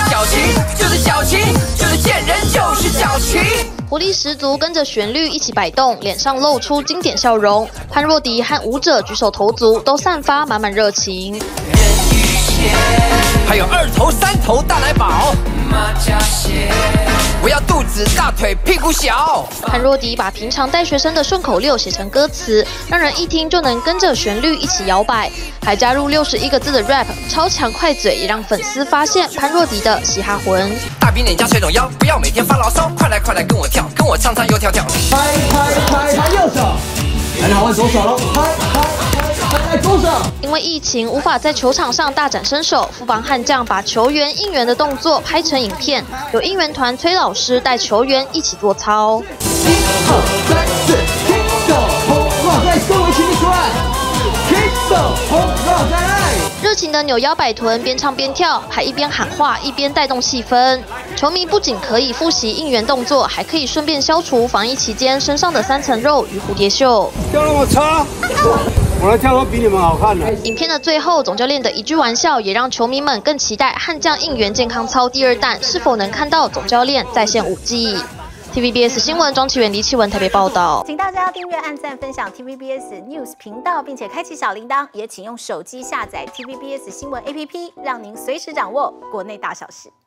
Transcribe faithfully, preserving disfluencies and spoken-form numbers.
矫情，就是矫情，就是见人就是矫情。 活力十足，跟着旋律一起摆动，脸上露出经典笑容。潘若迪和舞者举手投足都散发满满热情。人与钱，还有二头三头大奶宝，马甲线，我要肚子大腿屁股小。 潘若迪把平常带学生的顺口溜写成歌词，让人一听就能跟着旋律一起摇摆，还加入六十一个字的 rap， 超强快嘴，也让粉丝发现潘若迪的嘻哈魂。 大饼脸加水肿腰，不要每天发牢骚，快来快来跟我跳，跟我唱唱又跳跳。 拍拍拍拍右手，很好，换左手喽，拍拍拍拍左手。 因为疫情无法在球场上大展身手，富邦悍将把球员应援的动作拍成影片，有应援团崔老师带球员一起做操。 一二三四，听手红帽在各位请你出来，听手红帽在爱。 热情的扭腰摆臀，边唱边跳，还一边喊话一边带动气氛。球迷不仅可以复习应援动作，还可以顺便消除防疫期间身上的三层肉与蝴蝶袖。 跳那么差，我来跳都比你们好看的。 影片的最后，总教练的一句玩笑，也让球迷们更期待悍将应援健康操第二弹是否能看到总教练再现舞技。T V B S 新闻庄启源、黎启文台北报道。 请大家订阅、按赞、分享 T V B S News 频道，并且开启小铃铛，也请用手机下载 T V B S 新闻 A P P， 让您随时掌握国内大小事。